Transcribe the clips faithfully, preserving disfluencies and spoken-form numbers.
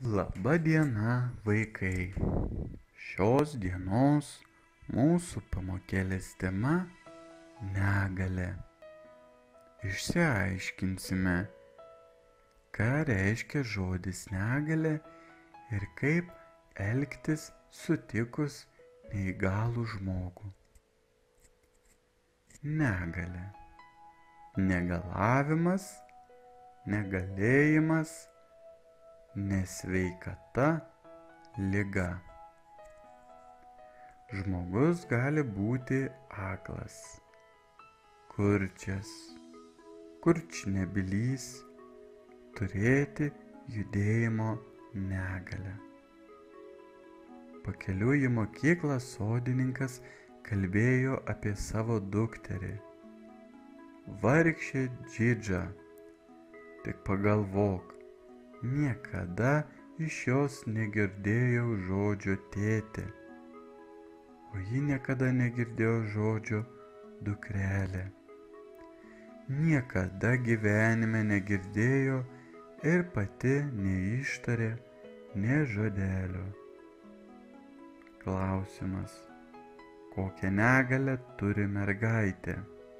Labą dieną, vaikai. Šios dienos mūsų pamokėlės tema – negalia. Išsiaiškinsime, ką reiškia žodis negalia ir kaip elgtis sutikus neįgalų žmogų. Negalia. Negalavimas, negalėjimas, nesveikata, liga. Žmogus gali būti aklas, kurčias, kurčnebilys, turėti judėjimo negalią. Pakeliui į mokyklą sodininkas kalbėjo apie savo dukterį. Vargšė Džidža, tik pagalvok, niekada iš jos negirdėjau žodžio tėtė, o ji niekada negirdėjo žodžio dukrelė. Niekada gyvenime negirdėjo ir pati neištarė nė žodelio. Klausimas: kokią negalią turi mergaitė?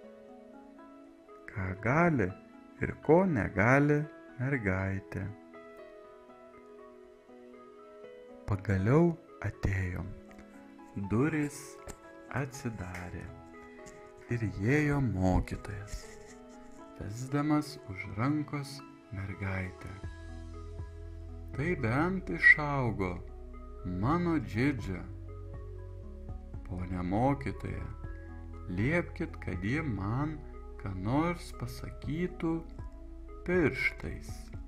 Ką gali ir ko negali mergaitė? Pagaliau atėjo. Durys atsidarė ir įėjo mokytojas, vesdamas už rankos mergaitę. Tai bent išaugo mano Džidža. Pone mokytoja, liepkit, kad ji man ką nors pasakytų pirštais.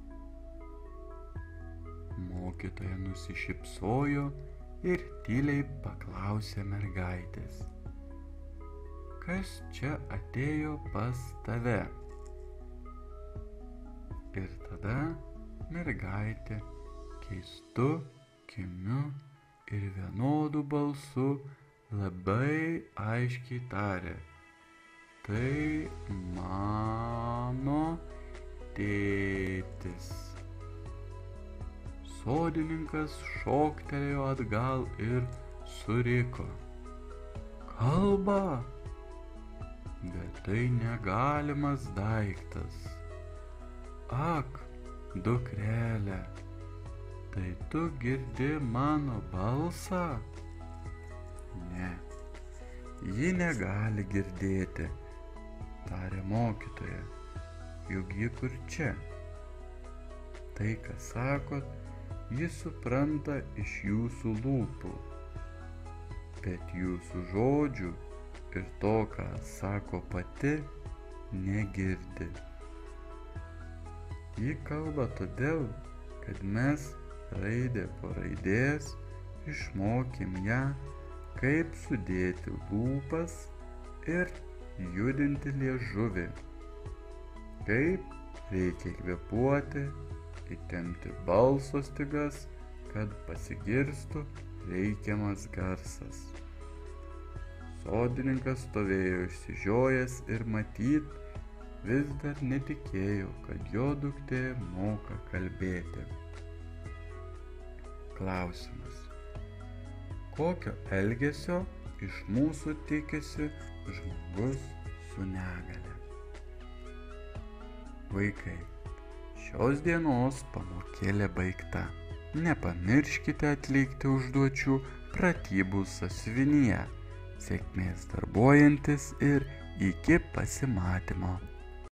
Mokytoja nusišypsojo ir tyliai paklausė mergaitės: kas čia atėjo pas tave? Ir tada mergaitė keistu, kimiu ir vienodu balsu labai aiškiai tarė: tai mano tėtis. Sodininkas šoktelėjo atgal ir suriko: kalba, bet tai negalimas daiktas. Ak, dukrelė, tai tu girdi mano balsą? Ne, ji negali girdėti, tarė mokytoja, juk ji kurčia. Tai, ką sakot, ji supranta iš jūsų lūpų, bet jūsų žodžių ir to, ką sako pati, negirdi. Ji kalba todėl, kad mes raidę po raidės išmokėm ją, kaip sudėti lūpas ir judinti liežuvį, kaip reikia kvėpuoti, įtempti balso stygas, kad pasigirstų reikiamas garsas. Sodininkas stovėjo išsižiojęs ir matyt vis dar netikėjo, kad jo duktė moka kalbėti. Klausimas: kokio elgesio iš mūsų tikisi žmogus su negalia? Vaikai, šios dienos pamokėlė baigta. Nepamirškite atlikti užduočių pratybų sąsiuvinyje. Sėkmės darbuojantis ir iki pasimatymo.